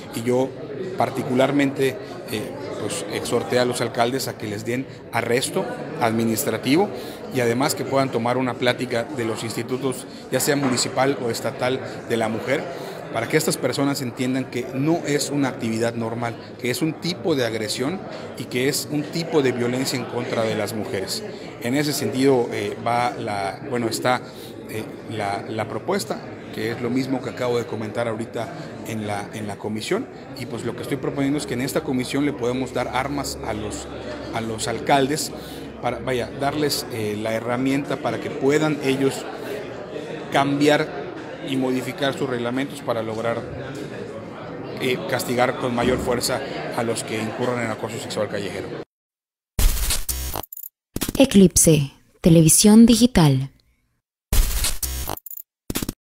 Y yo particularmente pues exhorté a los alcaldes a que les den arresto administrativo y además que puedan tomar una plática de los institutos, ya sea municipal o estatal, de la mujer, para que estas personas entiendan que no es una actividad normal, que es un tipo de agresión y que es un tipo de violencia en contra de las mujeres. En ese sentido está la propuesta, que es lo mismo que acabo de comentar ahorita en la comisión, y pues lo que estoy proponiendo es que en esta comisión le podemos dar armas a los alcaldes para darles la herramienta para que puedan ellos cambiar y modificar sus reglamentos para lograr castigar con mayor fuerza a los que incurran en acoso sexual callejero. Eclipse, televisión digital.